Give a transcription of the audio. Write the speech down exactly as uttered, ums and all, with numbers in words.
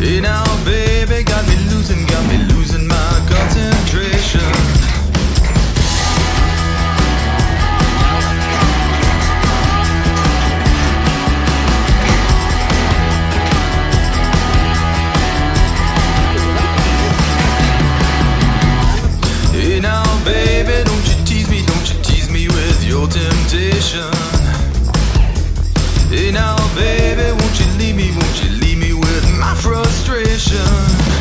Hey now, baby, got me losing, got me losing my concentration. Hey now, baby, don't you tease me, don't you tease me with your temptation. Hey now, baby, won't you leave me, won't you leave me with my frustration.